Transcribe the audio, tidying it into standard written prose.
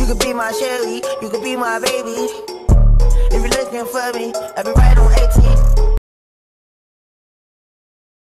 You could be my Shelly, you could be my baby. If you're looking for me, I'll be right on 18.